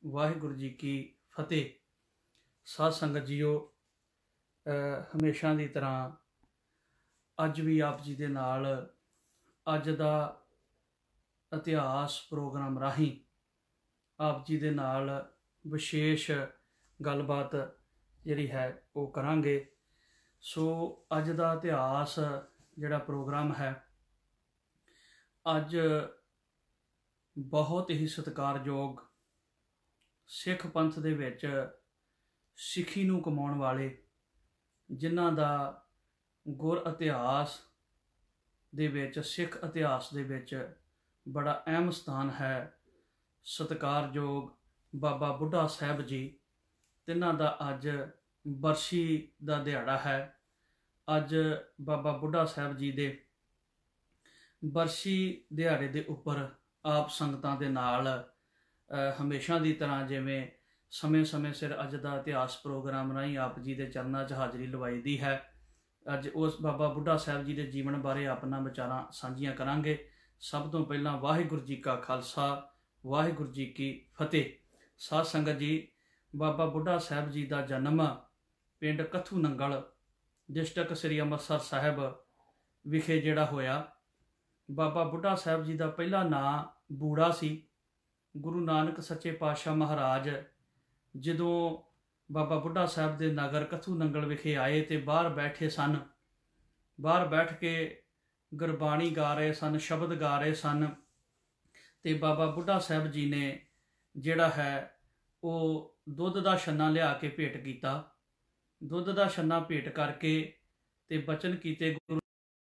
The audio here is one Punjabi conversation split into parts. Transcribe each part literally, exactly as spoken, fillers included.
ਵਾਹਿਗੁਰੂ ਜੀ ਕੀ ਫਤਿਹ। ਸਾਧ ਸੰਗਤ ਜੀਓ, ਹਮੇਸ਼ਾ ਦੀ ਤਰ੍ਹਾਂ ਅੱਜ ਵੀ ਆਪ ਜੀ ਦੇ ਨਾਲ ਅੱਜ ਦਾ ਇਤਿਹਾਸ ਪ੍ਰੋਗਰਾਮ ਰਾਹੀਂ ਆਪ ਜੀ ਦੇ ਨਾਲ ਵਿਸ਼ੇਸ਼ ਗੱਲਬਾਤ ਜਿਹੜੀ ਹੈ ਉਹ ਕਰਾਂਗੇ। ਸੋ ਅੱਜ ਦਾ ਇਤਿਹਾਸ ਜਿਹੜਾ ਪ੍ਰੋਗਰਾਮ ਹੈ, ਅੱਜ ਬਹੁਤ ਹੀ ਸਤਿਕਾਰਯੋਗ ਸਿੱਖ ਪੰਥ ਦੇ ਵਿੱਚ ਸਿੱਖੀ ਨੂੰ ਕਮਾਉਣ ਵਾਲੇ, ਜਿਨ੍ਹਾਂ ਦਾ ਗੁਰ ਇਤਿਹਾਸ ਦੇ ਵਿੱਚ, ਸਿੱਖ ਇਤਿਹਾਸ ਦੇ ਵਿੱਚ ਬੜਾ ਅਹਿਮ ਸਥਾਨ ਹੈ, ਸਤਿਕਾਰਯੋਗ ਬਾਬਾ ਬੁੱਢਾ ਸਾਹਿਬ ਜੀ, ਤਿੰਨਾਂ ਦਾ ਅੱਜ ਬਰਸੀ ਦਾ ਦਿਹਾੜਾ ਹੈ। ਅੱਜ ਬਾਬਾ ਬੁੱਢਾ ਸਾਹਿਬ ਜੀ ਦੇ ਬਰਸੀ ਦਿਹਾੜੇ ਦੇ ਉੱਪਰ ਆਪ ਸੰਗਤਾਂ ਦੇ ਨਾਲ ਹਮੇਸ਼ਾ ਦੀ ਤਰ੍ਹਾਂ ਜਿਵੇਂ ਸਮੇਂ ਸਮੇਂ ਸਿਰ ਅੱਜ ਦਾ ਇਤਿਹਾਸ ਪ੍ਰੋਗਰਾਮ ਰਾਹੀਂ ਆਪ ਜੀ ਦੇ ਚਰਨਾਂ 'ਚ ਹਾਜ਼ਰੀ ਲਵਾਈ ਦੀ ਹੈ। ਅੱਜ ਉਸ ਬਾਬਾ ਬੁੱਢਾ ਸਾਹਿਬ ਜੀ ਦੇ ਜੀਵਨ ਬਾਰੇ ਆਪਣਾ ਵਿਚਾਰਾਂ ਸਾਂਝੀਆਂ ਕਰਾਂਗੇ। ਸਭ ਤੋਂ ਪਹਿਲਾਂ ਵਾਹਿਗੁਰੂ ਜੀ ਕਾ ਖਾਲਸਾ, ਵਾਹਿਗੁਰੂ ਜੀ ਕੀ ਫਤਿਹ। ਸਾਧ ਸੰਗਤ ਜੀ, ਬਾਬਾ ਬੁੱਢਾ ਸਾਹਿਬ ਜੀ ਦਾ ਜਨਮ ਪਿੰਡ ਕੱਥੂ ਨੰਗਲ, ਡਿਸਟ੍ਰਿਕਟ ਸ੍ਰੀ ਅੰਮ੍ਰਿਤਸਰ ਸਾਹਿਬ ਵਿਖੇ ਜਿਹੜਾ ਹੋਇਆ। ਬਾਬਾ ਬੁੱਢਾ ਸਾਹਿਬ ਜੀ ਦਾ ਪਹਿਲਾ ਨਾਂ ਬੂੜਾ ਸੀ। ਗੁਰੂ ਨਾਨਕ ਸੱਚੇ ਪਾਤਸ਼ਾਹ ਮਹਾਰਾਜ ਜਦੋਂ ਬਾਬਾ ਬੁੱਢਾ ਸਾਹਿਬ ਦੇ ਨਗਰ ਕੱਥੂ ਨੰਗਲ ਵਿਖੇ ਆਏ ਤੇ ਬਾਹਰ ਬੈਠੇ ਸਨ, ਬਾਹਰ ਬੈਠ ਕੇ ਗੁਰਬਾਣੀ ਗਾ ਰਹੇ ਸਨ, ਸ਼ਬਦ ਗਾ ਰਹੇ ਸਨ, ਤੇ ਬਾਬਾ ਬੁੱਢਾ ਸਾਹਿਬ ਜੀ ਨੇ ਜਿਹੜਾ ਹੈ ਉਹ ਦੁੱਧ ਦਾ ਛੰਨਾ ਲਿਆ ਕੇ ਭੇਟ ਕੀਤਾ। ਦੁੱਧ ਦਾ ਛੰਨਾ ਭੇਟ ਕਰਕੇ ਤੇ ਬਚਨ ਕੀਤੇ, ਗੁਰੂ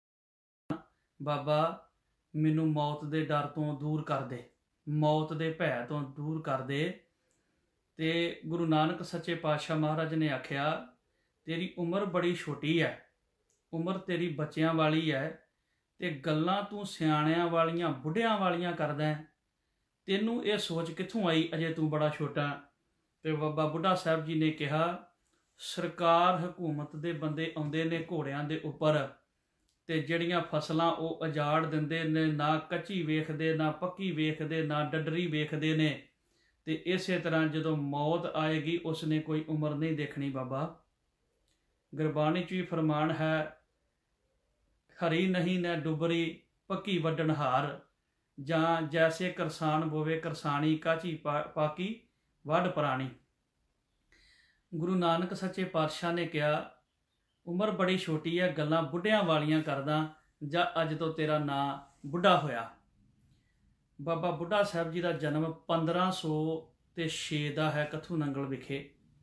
ਬਾਬਾ ਮੈਨੂੰ ਮੌਤ ਦੇ ਡਰ ਤੋਂ ਦੂਰ ਕਰ ਦੇ, ਮੌਤ ਦੇ ਭੈ ਤੋਂ ਦੂਰ ਕਰ ਦੇ। ਤੇ ਗੁਰੂ ਨਾਨਕ ਸੱਚੇ ਪਾਤਸ਼ਾਹ ਮਹਾਰਾਜ ਨੇ ਆਖਿਆ, ਤੇਰੀ ਉਮਰ ਬੜੀ ਛੋਟੀ ਹੈ, ਉਮਰ ਤੇਰੀ ਬੱਚਿਆਂ ਵਾਲੀ ਹੈ, ਤੇ ਗੱਲਾਂ ਤੂੰ ਸਿਆਣਿਆਂ ਵਾਲੀਆਂ ਬੁੱਢਿਆਂ ਵਾਲੀਆਂ ਕਰਦਾ, ਤੈਨੂੰ ਇਹ ਸੋਚ ਕਿੱਥੋਂ ਆਈ, ਅਜੇ ਤੂੰ ਬੜਾ ਛੋਟਾ। ਤੇ ਬਾਬਾ ਬੁੱਢਾ ਸਾਹਿਬ ਜੀ ਨੇ ਕਿਹਾ, ਸਰਕਾਰ ਹਕੂਮਤ ਦੇ ਬੰਦੇ ਆਉਂਦੇ ਨੇ ਘੋੜਿਆਂ ਦੇ ਉੱਪਰ, ਤੇ ਜਿਹੜੀਆਂ ਫਸਲਾਂ ਉਹ ਉਜਾੜ ਦਿੰਦੇ ਨੇ, ਨਾ ਕੱਚੀ ਵੇਖਦੇ, ਨਾ ਪੱਕੀ ਵੇਖਦੇ, ਨਾ ਡੱਡਰੀ ਵੇਖਦੇ ਨੇ, ਤੇ ਇਸੇ ਤਰ੍ਹਾਂ ਜਦੋਂ ਮੌਤ ਆਏਗੀ ਉਸਨੇ ਕੋਈ ਉਮਰ ਨਹੀਂ ਦੇਖਣੀ। ਬਾਬਾ ਗੁਰਬਾਣੀ 'ਚ ਵੀ ਫਰਮਾਨ ਹੈ, ਹਰੀ ਨਹੀਂ ਨਾ ਡੁੱਬਰੀ ਪੱਕੀ ਵੱਢਣ ਹਾਰ, ਜਾਂ ਜੈਸੇ ਕਰਸਾਨ ਬੋਵੇ ਕਰਸਾਣੀ, ਕਾਚੀ ਪਾ ਪਾਕੀ ਵੱਢ ਪੁਰਾਣੀ। ਗੁਰੂ ਨਾਨਕ ਸੱਚੇ ਪਾਤਸ਼ਾਹ ਨੇ ਕਿਹਾ, ਉਮਰ ਬੜੀ ਛੋਟੀ ਹੈ, ਗੱਲਾਂ ਬੁੱਢਿਆਂ ਵਾਲੀਆਂ ਕਰਦਾ, ਜਾਂ ਅੱਜ ਤੋਂ ਤੇਰਾ ਨਾਂ ਬੁੱਢਾ ਹੋਇਆ। ਬਾਬਾ ਬੁੱਢਾ ਸਾਹਿਬ ਜੀ ਦਾ ਜਨਮ ਪੰਦਰਾਂ ਸੌ ਤੇ ਛੇ ਦਾ ਹੈ ਕੱਥੂ ਨੰਗਲ ਵਿਖੇ।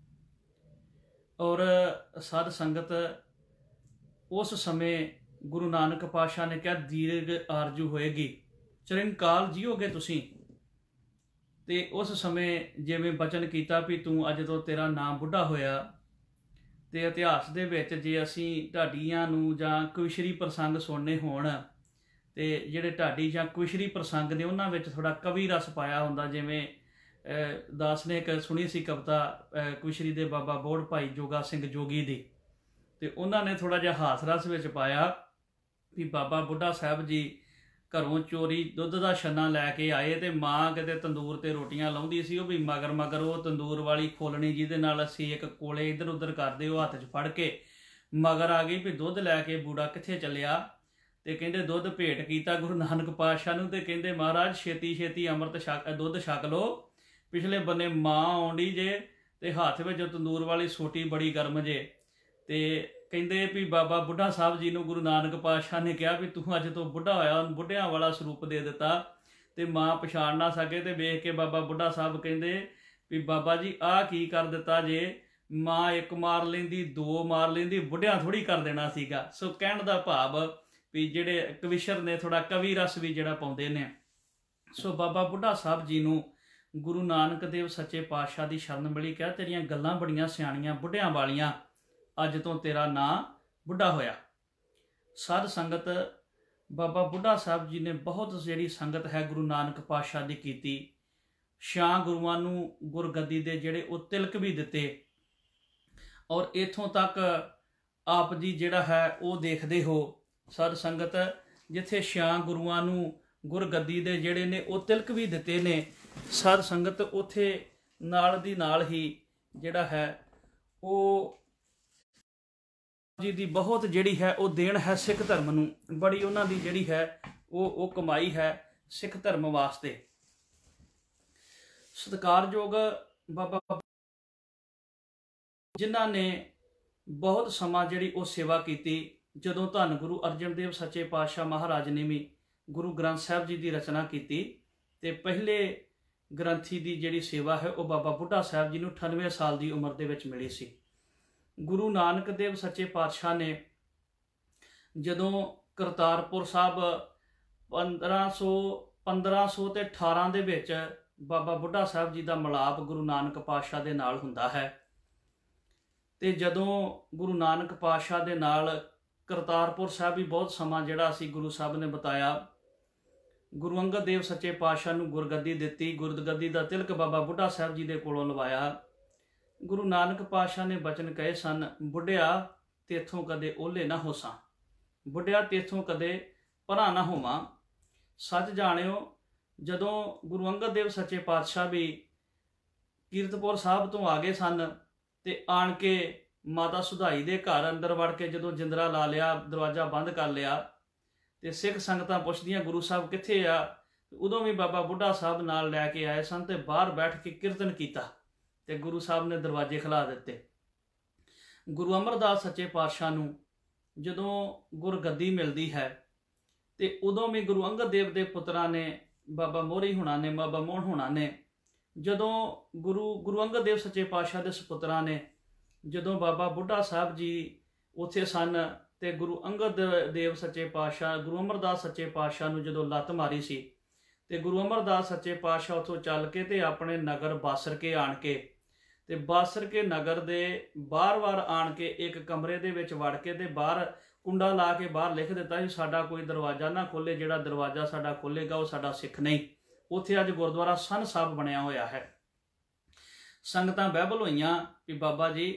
ਔਰ ਸਾਧ ਸੰਗਤ, ਉਸ ਸਮੇਂ ਗੁਰੂ ਨਾਨਕ ਪਾਤਸ਼ਾਹ ਨੇ ਕਿਹਾ, ਦੀਰਘ ਆਰਜੂ ਹੋਏਗੀ, ਚਿਰੰਕਾਲ ਜੀਓਗੇ ਤੁਸੀਂ। ਤੇ ਉਸ ਸਮੇਂ ਜਿਵੇਂ ਬਚਨ ਕੀਤਾ ਵੀ ਤੂੰ ਅੱਜ ਤੋਂ ਤੇਰਾ ਨਾਂ ਬੁੱਢਾ ਹੋਇਆ। ਤੇ ਇਤਿਹਾਸ ਦੇ ਵਿੱਚ ਜੇ ਅਸੀਂ ਢਾਡੀਆਂ ਨੂੰ ਜਾਂ ਕੁਸ਼ਰੀ ਪ੍ਰਸੰਗ ਸੁਣਨੇ ਹੋਣ, ਤੇ ਜਿਹੜੇ ਢਾਡੀ ਜਾਂ ਕੁਸ਼ਰੀ ਪ੍ਰਸੰਗ ਨੇ ਉਹਨਾਂ ਵਿੱਚ ਥੋੜ੍ਹਾ ਕਵੀ ਰਸ ਪਾਇਆ ਹੁੰਦਾ। ਜਿਵੇਂ ਦਾਸ ਨੇ ਇੱਕ ਸੁਣੀ ਸੀ ਕਵਿਤਾ ਕੁਸ਼ਰੀ ਦੇ ਬਾਬਾ ਬੋੜ ਭਾਈ ਜੋਗਾ ਸਿੰਘ ਜੋਗੀ ਦੀ, ਤੇ ਉਹਨਾਂ ਨੇ ਥੋੜ੍ਹਾ ਜਿਹਾ ਹਾਸ ਰਸ ਵਿੱਚ ਪਾਇਆ ਵੀ ਬਾਬਾ ਬੁੱਢਾ ਸਾਹਿਬ ਜੀ ਘਰੋਂ ਚੋਰੀ ਦੁੱਧ ਦਾ ਛੰਨਾ ਲੈ ਕੇ ਆਏ, ਤੇ ਮਾਂ ਕਿਤੇ ਤੰਦੂਰ ਤੇ ਰੋਟੀਆਂ ਲਾਉਂਦੀ ਸੀ, ਉਹ ਵੀ ਮਗਰ ਮਗਰ ਉਹ ਤੰਦੂਰ ਵਾਲੀ ਖੋਲਣੀ ਜਿਹਦੇ ਨਾਲ ਅਸੀਂ ਇੱਕ ਕੋਲੇ ਇੱਧਰ ਉੱਧਰ ਕਰਦੇ, ਉਹ ਹੱਥ 'ਚ ਫੜ ਕੇ ਮਗਰ ਆ ਗਈ ਵੀ ਦੁੱਧ ਲੈ ਕੇ ਬੂੜਾ ਕਿੱਥੇ ਚੱਲਿਆ। ਤੇ ਕਹਿੰਦੇ ਦੁੱਧ ਭੇਟ ਕੀਤਾ ਗੁਰੂ ਨਾਨਕ ਪਾਤਸ਼ਾਹ ਨੂੰ, ਤੇ ਕਹਿੰਦੇ ਮਹਾਰਾਜ ਛੇਤੀ ਛੇਤੀ ਅੰਮ੍ਰਿਤ ਛਕ ਦੁੱਧ ਛਕ ਲਓ, ਪਿਛਲੇ ਬੰਨੇ ਮਾਂ ਆਉਂਦੀ ਜੇ, ਤੇ ਹੱਥ ਵਿੱਚ ਤੰਦੂਰ ਵਾਲੀ ਸੋਟੀ ਬੜੀ ਗਰਮ ਜੇ। ਤੇ ਕਹਿੰਦੇ ਵੀ ਬਾਬਾ ਬੁੱਢਾ ਸਾਹਿਬ ਜੀ ਨੂੰ ਗੁਰੂ ਨਾਨਕ ਪਾਤਸ਼ਾਹ ਨੇ ਕਿਹਾ ਵੀ ਤੂੰ ਅੱਜ ਤੋਂ ਬੁੱਢਾ ਹੋਇਆ, ਬੁੱਢਿਆਂ ਵਾਲਾ ਸਰੂਪ ਦੇ ਦਿੱਤਾ। ਤੇ ਮਾਂ ਪਛਾਣ ਨਾ ਸਕੇ, ਤੇ ਵੇਖ ਕੇ ਬਾਬਾ ਬੁੱਢਾ ਸਾਹਿਬ ਕਹਿੰਦੇ ਵੀ ਬਾਬਾ ਜੀ ਆਹ ਕੀ ਕਰ ਦਿੱਤਾ ਜੇ, ਮਾਂ ਇੱਕ ਮਾਰ ਲੈਂਦੀ, ਦੋ ਮਾਰ ਲੈਂਦੀ, ਬੁੱਢਿਆਂ ਥੋੜ੍ਹੀ ਕਰ ਦੇਣਾ ਸੀਗਾ। ਸੋ ਕਹਿਣ ਦਾ ਭਾਵ ਵੀ ਜਿਹੜੇ ਕਵਿਸ਼ਰ ਨੇ ਥੋੜ੍ਹਾ ਕਵੀ ਰਸ ਵੀ ਜਿਹੜਾ ਪਾਉਂਦੇ ਨੇ। ਸੋ ਬਾਬਾ ਬੁੱਢਾ ਸਾਹਿਬ ਜੀ ਨੂੰ ਗੁਰੂ ਨਾਨਕ ਦੇਵ ਸੱਚੇ ਪਾਤਸ਼ਾਹ ਦੀ ਸ਼ਰਨ ਮਿਲੀ, ਕਿਹਾ ਤੇਰੀਆਂ ਗੱਲਾਂ ਬੜੀਆਂ ਸਿਆਣੀਆਂ ਬੁੱਢਿਆਂ ਵਾਲੀਆਂ, ਅੱਜ ਤੋਂ ਤੇਰਾ ਨਾਂ ਬੁੱਢਾ ਹੋਇਆ। ਸਾਧ ਸੰਗਤ, ਬਾਬਾ ਬੁੱਢਾ ਸਾਹਿਬ ਜੀ ਨੇ ਬਹੁਤ ਜਿਹੜੀ ਸੰਗਤ ਹੈ ਗੁਰੂ ਨਾਨਕ ਪਾਤਸ਼ਾਹ ਦੀ ਕੀਤੀ। ਛਾਂ ਗੁਰੂਆਂ ਨੂੰ ਗੁਰਗੱਦੀ ਦੇ ਜਿਹੜੇ ਉਹ ਤਿਲਕ ਵੀ ਦਿੱਤੇ। ਔਰ ਇੱਥੋਂ ਤੱਕ ਆਪ ਜੀ ਜਿਹੜਾ ਹੈ ਉਹ ਦੇਖਦੇ ਹੋ ਸਾਧ ਸੰਗਤ, ਜਿੱਥੇ ਛਾਂ ਗੁਰੂਆਂ ਨੂੰ ਗੁਰਗੱਦੀ ਦੇ ਜਿਹੜੇ ਨੇ ਉਹ ਤਿਲਕ ਵੀ ਦਿੱਤੇ ਨੇ। ਸਾਧ ਸੰਗਤ, ਉੱਥੇ ਨਾਲ ਦੀ ਨਾਲ ਹੀ ਜਿਹੜਾ ਹੈ ਉਹ जी दी बहुत जिहड़ी है वो देन है सिख धर्म नूं, बड़ी उन्हां दी जिहड़ी है वो वो कमाई है सिख धर्म वास्ते। सत्कारयोग बाबा जिन्हां ने बहुत समा जिहड़ी वो सेवा कीती। जदों धन गुरु अर्जन देव सच्चे पातशाह महाराज ने भी गुरु ग्रंथ साहिब जी की रचना की ते पहले ग्रंथी की जिहड़ी सेवा है वो बाबा बुढ़ा साहिब जी नूं अठानवे साल की उम्र दे विच मिली सी। गुरु नानक देव सच्चे पातशाह ने जदों करतारपुर साहब पंद्रह सौ पंद्रह सौ ते अठारह दे विच बाबा बुढ़ा साहब जी का मिलाप गुरु नानक पातशाह दे नाल हुंदा है ते जदों गुरु नानक पातशाह दे नाल करतारपुर साहब भी बहुत समा जिहड़ा सी गुरु साहब ने बताया। गुरु अंगद देव सच्चे पातशाह नूं गुरगद्दी दित्ती। गुरगद्दी का तिलक बाबा बुढ़ा साहब जी दे कोलों लवाया। गुरु नानक पातशाह ने बचन कहे सन, बुढ़िया तेथों कदे ओले ना होसां, बुढ़िया तेथों कदे भरा ना होवां। सच जाणियो जदों गुरु अंगद देव सच्चे पातशाह भी कीरतपुर साहब तो आ गए सन ते आण के माता सुधाई दे घर अंदर वड़ के जदों जिंदरा ला लिया, दरवाजा बंद कर लिया ते सिख संगतां पुछदियां गुरु साहब कित्थे आ। उदों भी बाबा बुढ़ा साहब नाल लैके आए सन ते बाहर बैठ के कीर्तन कीता ते गुरु साहब ने दरवाजे खिला दिते। गुरु अमरदास सच्चे पातशाह नूं जदों गुरगद्दी मिलती है तो उदों भी गुरु अंगद देव के पुत्रां ने बाबा मोहरी होना ने बाबा मोहन होना ने जदों गुरु गुरु अंगद देव सच्चे पातशाह के सपुत्रां ने जदों बाबा बुढ़ा साहब जी उत्थे सन ते गुरु अंगद देव सच्चे पातशाह गुरु अमरदास सच्चे पातशाह नूं जदों लत्त मारी सी ते गुरु अमरदास सच्चे पातशाह उत्थों चल के ते अपने नगर बासर के आण के ते बासर के नगर दे बार बार आण के एक कमरे दे विच वड़ के ते बाहर कुंडा ला के बाहर लिख दिता कि साडा कोई दरवाजा ना खोले, जिहड़ा दरवाजा साडा खोलेगा वो साडा सिख नहीं। उत्थे अज गुरुद्वारा सन साहब बनया होया है। संगतां बहबल होईयां कि बाबा जी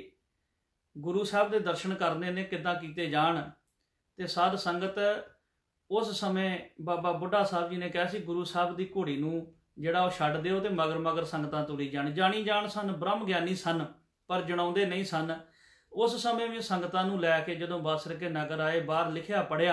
गुरु साहब दे दर्शन करने ने किद्दां कीते जाण ते साध संगत उस समय बाबा बुढ़ा साहब जी ने कहा सी गुरु साहब की घोड़ी नूं जिहड़ा वो छड्ड दिओ ते मगर मगर संगतां तुरी जाण। जानी जाण सन, ब्रह्म ज्ञानी सन पर जणाउंदे नहीं सन। उस समय भी संगतां नूं लैके जदों बासर के नगर आए बाहर लिखिया पढ़िया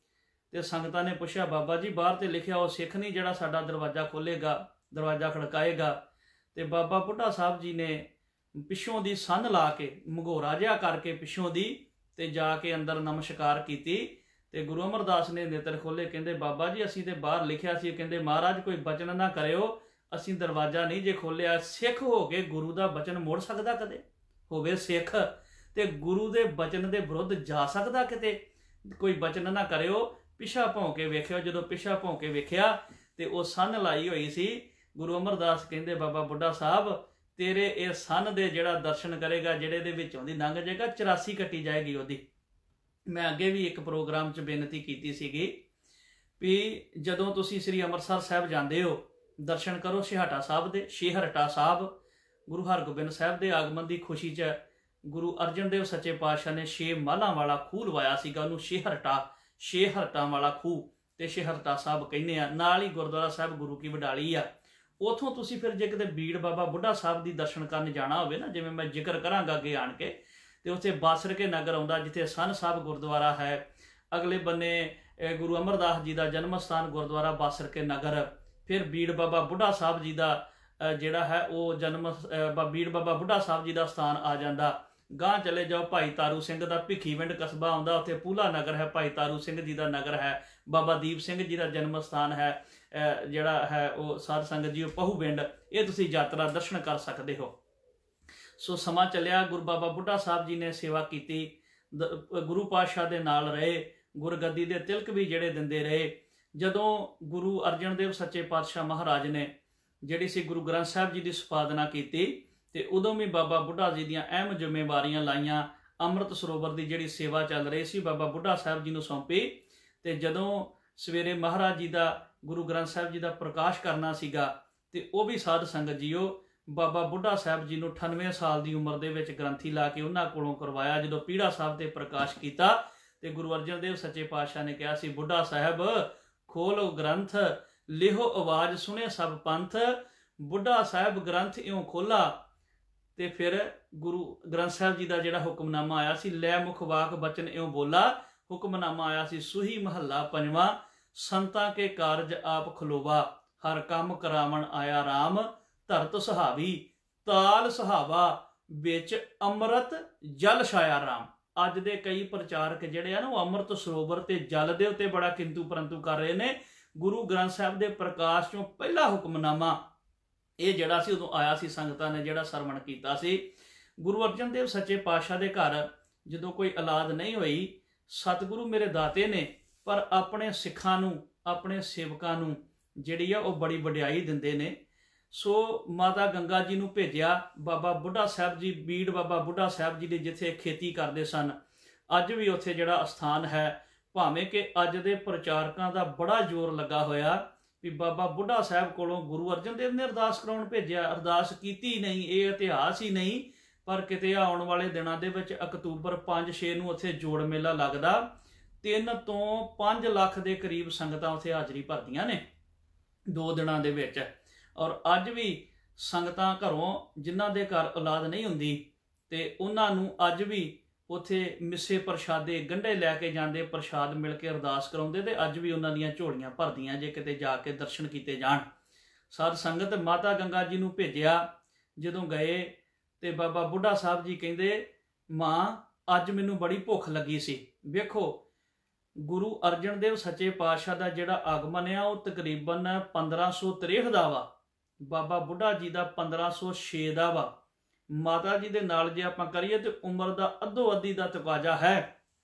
ते संगतां ने पुछया बाबा जी बाहर ते लिखिया वो सिख नहीं जिहड़ा साडा दरवाजा खोलेगा, दरवाजा खड़काएगा। ते बाबा बुढ़ा साहब जी ने पिछों दी सन ला के मघोरा जिहा करके पिछों दी ते जाके अंदर नमस्कार कीती ते गुरु अमरदास ने नेत्र खोले। कहंदे बाबा जी असीं ते बाहर लिखिया सी, कहंदे महाराज कोई बचन ना करियो, असीं दरवाजा नहीं जे खोलिया। सिख हो के गुरु दा बचन मोड़ सकदा कदे? होवे सिख ते गुरु दे बचन दे विरुद्ध जा सकदा किते? कोई बचन ना करियो। पिछा भौं के वेखियो, जदों पिछा भौं के वेखिया ते वो सन लाई होई सी। गुरु अमरदास कहंदे बाबा बुढ़ा साहब तेरे ये सन दे जिहड़ा दर्शन करेगा, जिहड़े दे विचों दी लंघ जाएगा, चौरासी कट्टी जाएगी ओदी। मैं अगे भी एक प्रोग्राम च बेनती की सीगी भी जदों तुसीं श्री अमृतसर साहब जाते हो दर्शन करो छिहाटा साहब दे। छेहरटा साहब गुरु हरगोबिंद साहब के आगमन की खुशी च गुरु अर्जन देव सच्चे पातशाह ने छे महलों वाला खूह लवाया सीगा, उहनूं छेहरटा छेहरटा वाला खूह ते छेहरटा साहब कहने आ। नाल ही गुरुद्वारा साहब गुरु की वडाली आ। उतों तुसीं फिर जे किते बीड़ बाबा बुढ़ा साहब की दर्शन करन जाना होवे ना, जिवें मैं जिक्र करांगा अगे आण के, ते उत्थे बासर के नगर आउंदा जिथे सन साहब गुरुद्वारा है। अगले बन्ने गुरु अमरदास जी का जन्म स्थान गुरुद्वारा बासर के नगर। फिर बीड़ बाबा बुढ़ा साहब जी का जिहड़ा है वो जन्म बीड़ बाबा बुढ़ा साहब जी का स्थान आ जाता। गांह चले जाओ भाई तारू सिंह का भिखीविंड कस्बा आउंदा, उत्थे पूला नगर है, भाई तारू सिंह जी का नगर है। बाबा दीप सिंह जी का जन्म स्थान है जिहड़ा है वो साध संगत जी पहूविंड। ये तुसीं यात्रा दर्शन कर सकते हो। सो समा चलिया, गुरु बाबा बुढ़ा साहब जी ने सेवा की, गुरु पातशाह दे नाल रहे, गुरगद्दी दे तिलक भी जिहड़े दिंदे रहे। जदों गुरु अर्जन देव सच्चे पातशाह महाराज ने जिहड़ी सी गुरु ग्रंथ साहब जी की संपादना की ते उदों भी बाबा बुढ़ा जी दीयां अहम जिम्मेवारियां लाइयां। अमृत सरोवर की जिहड़ी सेवा चल रही सी बाबा बुढ़ा साहब जी नूं सौंपी ते जदों सवेरे महाराज जी का गुरु ग्रंथ साहब जी का प्रकाश करना सीगा ते वो भी साध संगत जीओ बाबा बुढ़ा साहब जी नूं अठानवे साल की उम्र दे विच ग्रंथी ला के उन्हां कोलों करवाया। जदों पीढ़ा साहब ते प्रकाश किया ते गुरु अर्जन देव सच्चे पातशाह ने कहा सी बुढ़ा साहब खोलो ग्रंथ लिहो आवाज सुने सब पंथ, बुढ़ा साहिब ग्रंथ इउं खोला ते फिर गुरु ग्रंथ साहिब जी का जिहड़ा हुक्मनामा आया सी, लै मुख वाक बचन इउं बोला, हुक्मनामा आया सी सूही महला पंजवा, संतां के कारज आप खलोवा, हर काम करावण आया राम, धरत सुहावी ताल सुहावा, विच अमृत जल छाया राम। अज दे कई प्रचारक जिहड़े आ ना वो अमृत सरोवर ते जल दे उत्ते बड़ा किंतु परंतु कर रहे ने। गुरु ग्रंथ साहिब दे प्रकाश चों पहला हुक्मनामा ये जिहड़ा सी उदों आया सी, संगतां ने जिहड़ा सरवण कीता सी। गुरु अर्जन देव सच्चे पातशाह दे घर जदों कोई औलाद नहीं होई, सतगुरु मेरे दाते ने पर अपने सिखां नूं अपने सेवकां नूं जिहड़ी आ वो बड़ी वडियाई दिंदे ने। सो माता गंगा जी नूं भेजिया, बाबा बुढ़ा साहब जी बीड़ बाबा बुढ़ा साहब जी ने जिथे खेती करते सन, अज भी उत्थे जिहड़ा अस्थान है, भावें कि अज दे प्रचारकां दा बड़ा जोर लगा होया भी बाबा बुढ़ा साहब कोलों गुरु अर्जन देव ने अरदास कराउण भेजिया, अरदास कीती नहीं, ये इतिहास ही नहीं। पर किते आउण वाले दिनां दे विच अक्तूबर पांच छे नूं उत्थे जोड़ मेला लगदा, तीन तो पांच लाख दे करीब संगतां उत्थे हाजरी भरदियां ने दो दिनां दे विच। और अज भी संगतां घरों जिन्हां दे घर औलाद नहीं हुंदी ते उन्हां नूं अज भी उत्थे मिस्से प्रशादे गंढे लैके जांदे, प्रशाद मिल के अरदास कराउंदे ते अज भी उन्हां दीयां झोलियां भरदियां जे किते जाके दर्शन कीते जाण। साध संगत माता गंगा जी नूं भेजिया, जदों गए ते बाबा बुढ़ा साहब जी कहिंदे मां अज मैनूं बड़ी भुख लगी सी। वेखो गुरु अर्जन देव सच्चे पातशाह का जिहड़ा आगमन है वो तकरीबन पंद्रह सौ त्रेहठ का वा, बाबा बुढ़ा जी का पंद्रह सौ छे का वा। माता जी के नाल जे आपां करिए तो उम्र का अद्धो अद्धी का तकाजा है,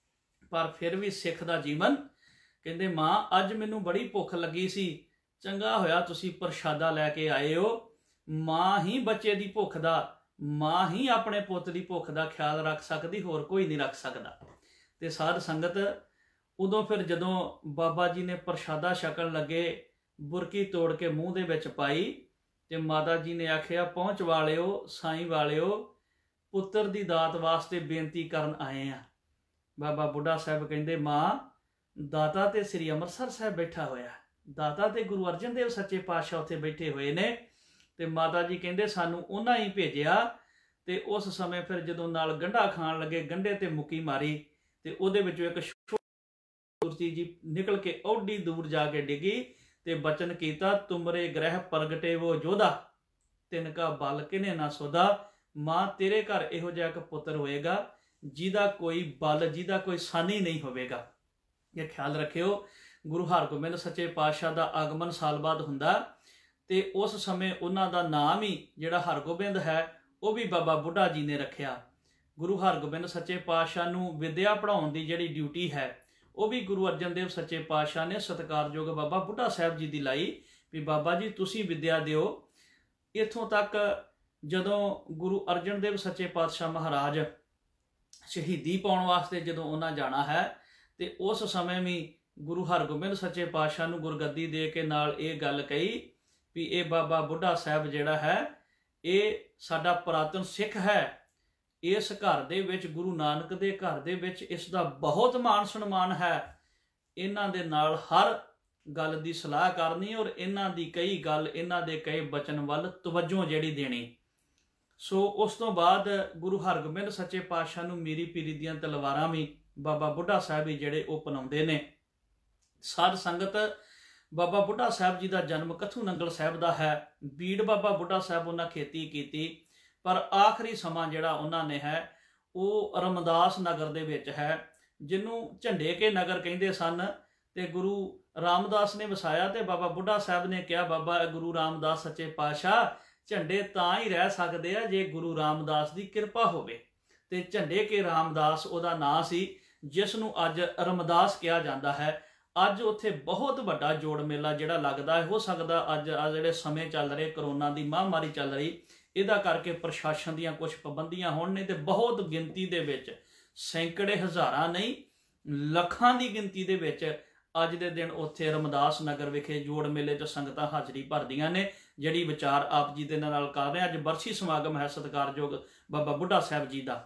पर फिर भी सिख का जीवन कहते मां अज मैनू बड़ी भुख लगी सी, चंगा होया तुसी प्रशादा लैके आए हो। मां ही बच्चे की भुख का, मां ही अपने पुत की भुख का ख्याल रख सकती, होर कोई नहीं रख सकता। तो साध संगत उदों फिर जदों बाबा जी ने प्रशादा छकण लगे, बुरकी तोड़ के मूँह दे विच पाई ते माता जी ने आखिया पहुँच वालिओ साईं वालिओ पुत्र दी दात वास्ते बेनती करन आए हैं। बाबा बुढ़ा साहब कहिंदे मां दाता ते श्री अमृतसर साहब बैठा होया, दाता ते गुरु अर्जन देव सच्चे पातशाह उत्थे बैठे हुए ने। ते माता जी कहिंदे सानू उन्हां ही भेजिया। ते उस समय फिर जदों नाल गंढा खाण लगे, गंढे ते मुक्की मारी ते उहदे विचों एक मूर्ति जी निकल के औडी दूर जाके डिगी ते बचन कीता तुमरे ग्रह प्रगटे वो जोधा, तिनका बल किने ना सोधा। मां तेरे घर इहो जिहा इक पुत्र होएगा जिहदा कोई बल, जिहदा कोई सानी नहीं होवेगा। ये ख्याल रखियो। गुरु हरगोबिंद सच्चे पातशाह का आगमन साल बाद हुंदा ते उस समय उन्हां दा नाम ही जिहड़ा हरगोबिंद है वो भी बाबा बुढ़ा जी ने रखिया। गुरु हरगोबिंद सच्चे पातशाह नूं विद्या पढ़ाउण दी जिहड़ी ड्यूटी है वो भी गुरु अर्जन देव सच्चे पातशाह ने सत्कारयोग बाबा बुढ़ा साहब जी दी लाई भी बाबा जी तुसी विद्या दिओ। इत्थों तक जदों गुरु अर्जन देव सच्चे पातशाह महाराज शहीदी पाउण वास्ते जदों उन्हां जाना है ते उस समय भी गुरु हरगोबिंद सच्चे पातशाह नूं गुरगद्दी दे के नाल ये गल कही भी ये बाबा बुढ़ा साहब जिहड़ा है ये साडा पुरातन सिख है, इस घर दे विच गुरु नानक दे घर दे विच इसदा बहुत मान सन्मान है, इन्हां दे नाल हर गल दी सलाह करनी और इन्हां दी कई गल इन्हां दे कई बचन वल तवज्जो जिहड़ी देनी। सो उस तो बाद गुरु हरगोबिंद सच्चे पातशाह नूं मीरी पीरी दीयां तलवारां भी बाबा बुढ़ा साहब ही जिहड़े वो अपनाउंदे ने। साध संगत बाबा बुढ़ा साहब जी का जन्म कथू नंगल साहब का है। बीड़ बाबा बुढ़ा साहब उन्हें खेती की, पर आखिरी समा जिहड़ा उन्होंने है वो रमदास नगर दे विच है, जिन्हों झंडे के नगर कहिंदे सन। ते गुरु रामदास ने वसाया ते बाबा बुढ़ा साहब ने कहा बाबा गुरु रामदास सच्चे पातशाह झंडे तां ही रह सकते हैं जे गुरु रामदास की कृपा होवे। ते झंडे के रामदास उहदा नाम सी, जिसनों अज रमदास कहा जाता है। अज उत्थे बहुत वड्डा जोड़ मेला जिहड़ा लगदा है, हो सकदा अज आ जिहड़े समय चल रहे करोना की महामारी चल रही इहदा करके प्रशासन दीयां कुछ पाबंदियां होण ने ते बहुत गिनती दे विच सैकड़े हज़ारां नहीं लखां दी गिनती दे विच अज दे दिन उत्थे रमदास नगर विखे जोड़ मेले च संगतां हाजरी भरदियां ने। जिहड़ी विचार आप जी दे नाल कर रहे अज बरसी समागम है सत्कारयोग बाबा बुढ़ा साहब जी का।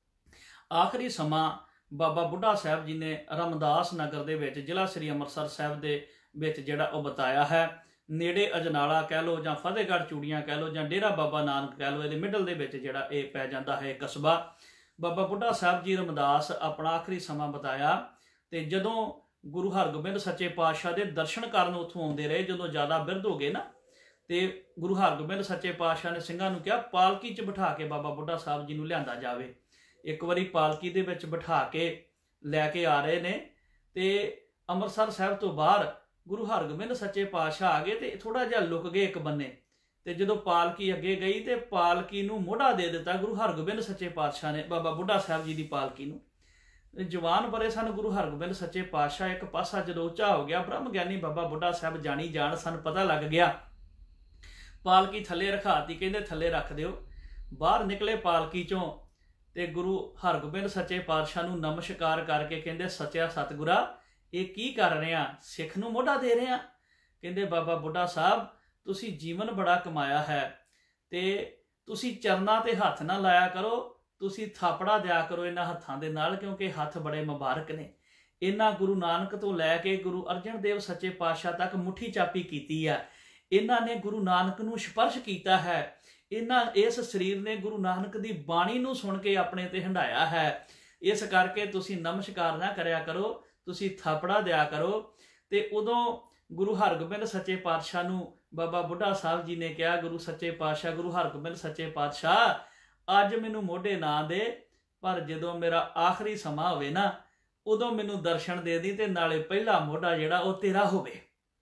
आखिरी समा बाबा बुढ़ा साहब जी ने रमदास नगर दे विच जिला श्री अमृतसर साहब दे विच जिहड़ा वो बताया है। ਨੇੜੇ ਅਜਨਾਲਾ ਕਹਿ ਲਓ ਜਾਂ ਫਤਿਹਗੜ੍ਹ ਚੂੜੀਆਂ ਕਹਿ ਲਓ ਜਾਂ ਡੇਰਾ ਬਾਬਾ ਨਾਨਕ ਕਹਿ ਲਓ, ਇਹਦੇ ਮਿਡਲ ਦੇ ਵਿੱਚ ਜਿਹੜਾ ਇਹ ਪੈ ਜਾਂਦਾ ਹੈ ਕਸਬਾ। ਬਾਬਾ ਬੁੱਢਾ ਸਾਹਿਬ ਜੀ ਰਮਦਾਸ ਆਪਣਾ ਆਖਰੀ ਸਮਾਂ ਬਿਤਾਇਆ। ਤੇ ਜਦੋਂ ਗੁਰੂ ਹਰਗੋਬਿੰਦ ਸੱਚੇ ਪਾਤਸ਼ਾਹ ਦੇ ਦਰਸ਼ਨ ਕਰਨ ਉੱਥੋਂ ਆਉਂਦੇ ਰਹੇ, ਜਦੋਂ ਜ਼ਿਆਦਾ ਬਿਰਧ ਹੋ ਗਏ ਨਾ, ਤੇ ਗੁਰੂ ਹਰਗੋਬਿੰਦ ਸੱਚੇ ਪਾਤਸ਼ਾਹ ਨੇ ਸਿੰਘਾਂ ਨੂੰ ਕਿਹਾ ਪਾਲਕੀ 'ਚ ਬਿਠਾ ਕੇ ਬਾਬਾ ਬੁੱਢਾ ਸਾਹਿਬ ਜੀ ਨੂੰ ਲਿਆਂਦਾ ਜਾਵੇ। ਇੱਕ ਵਾਰੀ ਪਾਲਕੀ ਦੇ ਵਿੱਚ ਬਿਠਾ ਕੇ ਲੈ ਕੇ ਆ ਰਹੇ ਨੇ, ਤੇ ਅੰਮ੍ਰਿਤਸਰ ਸਾਹਿਬ ਤੋਂ ਬਾਹਰ ਗੁਰੂ ਹਰਗੋਬਿੰਦ ਸੱਚੇ ਪਾਤਸ਼ਾਹ ਆ ਗਏ ਤੇ ਥੋੜਾ ਜਿਹਾ ਲੁਕ ਗਏ ਇੱਕ ਬੰਨੇ। ਤੇ ਜਦੋਂ ਪਾਲਕੀ ਅੱਗੇ ਗਈ ਤੇ ਪਾਲਕੀ ਨੂੰ ਮੋਢਾ ਦੇ ਦਿੱਤਾ ਗੁਰੂ ਹਰਗੋਬਿੰਦ ਸੱਚੇ ਪਾਤਸ਼ਾਹ ਨੇ ਬਾਬਾ ਬੁੱਢਾ ਸਾਹਿਬ ਜੀ ਦੀ ਪਾਲਕੀ ਨੂੰ। ਜਵਾਨ ਬਰੇ ਸਨ ਗੁਰੂ ਹਰਗੋਬਿੰਦ ਸੱਚੇ ਪਾਤਸ਼ਾਹ, ਇੱਕ ਪਾਸਾ ਜਦੋਂ ਉੱਚਾ ਹੋ ਗਿਆ, ਬ੍ਰਹਮ ਗਿਆਨੀ ਬਾਬਾ ਬੁੱਢਾ ਸਾਹਿਬ ਜਾਣੀ ਜਾਣ ਸਨ, ਪਤਾ ਲੱਗ ਗਿਆ। ਪਾਲਕੀ ਥੱਲੇ ਰਖਾਤੀ, ਕਹਿੰਦੇ ਥੱਲੇ ਰੱਖ ਦਿਓ। ਬਾਹਰ ਨਿਕਲੇ ਪਾਲਕੀ ਚੋਂ ਤੇ ਗੁਰੂ ਹਰਗੋਬਿੰਦ ਸੱਚੇ ਪਾਤਸ਼ਾਹ ਨੂੰ ਨਮਸਕਾਰ ਕਰਕੇ ਕਹਿੰਦੇ ਸੱਚਿਆ ਸਤਿਗੁਰਾ ਇਹ ਕੀ ਕਰ ਰਿਹਾ, ਸਿੱਖ ਨੂੰ ਮੋਢਾ ਦੇ ਰਿਹਾ? ਕਹਿੰਦੇ ਬਾਬਾ ਬੁੱਢਾ ਸਾਹਿਬ ਤੁਸੀਂ ਜੀਵਨ ਬੜਾ ਕਮਾਇਆ ਹੈ ਤੇ ਤੁਸੀਂ ਚਰਨਾਂ ਤੇ ਹੱਥ ਨਾ ਲਾਇਆ ਕਰੋ, ਤੁਸੀਂ ਥਾਪੜਾ ਦਿਆ ਕਰੋ ਇਹਨਾਂ ਹੱਥਾਂ ਦੇ ਨਾਲ, ਕਿਉਂਕਿ ਹੱਥ ਬੜੇ ਮੁਬਾਰਕ ਨੇ। ਇਹਨਾਂ ਗੁਰੂ ਨਾਨਕ ਤੋਂ ਲੈ ਕੇ ਗੁਰੂ ਅਰਜਨ ਦੇਵ ਸੱਚੇ ਪਾਤਸ਼ਾਹ ਤੱਕ ਮੁੱਠੀ ਚਾਪੀ ਕੀਤੀ ਆ। ਇਹਨਾਂ ਨੇ ਗੁਰੂ ਨਾਨਕ ਨੂੰ ਸਪਰਸ਼ ਕੀਤਾ ਹੈ। ਇਹਨਾਂ ਇਸ ਸਰੀਰ ਨੇ ਗੁਰੂ ਨਾਨਕ ਦੀ ਬਾਣੀ ਨੂੰ ਸੁਣ ਕੇ ਆਪਣੇ ਤੇ ਹੰਢਾਇਆ ਹੈ। ਇਸ ਕਰਕੇ ਤੁਸੀਂ ਨਮਸਕਾਰ ਨਾ ਕਰਿਆ ਕਰੋ, ਤੁਸੀਂ ਥਾਪੜਾ ਦਿਆ ਕਰੋ। ਤੇ ਉਦੋਂ ਗੁਰੂ ਹਰਗੋਬਿੰਦ ਸੱਚੇ ਪਾਤਸ਼ਾਹ ਨੂੰ ਬਾਬਾ ਬੁੱਢਾ ਸਾਹਿਬ ਜੀ ਨੇ ਕਿਹਾ, ਗੁਰੂ ਸੱਚੇ ਪਾਤਸ਼ਾਹ ਗੁਰੂ ਹਰਗੋਬਿੰਦ ਸੱਚੇ ਪਾਤਸ਼ਾਹ ਅੱਜ ਮੈਨੂੰ ਮੋਢੇ ਨਾ ਦੇ, ਪਰ ਜਦੋਂ ਮੇਰਾ ਆਖਰੀ ਸਮਾਂ ਹੋਵੇ ਨਾ ਉਦੋਂ ਮੈਨੂੰ ਦਰਸ਼ਨ ਦੇ ਦੀ, ਤੇ ਨਾਲੇ ਪਹਿਲਾ ਮੋਢਾ ਜਿਹੜਾ ਉਹ ਤੇਰਾ ਹੋਵੇ।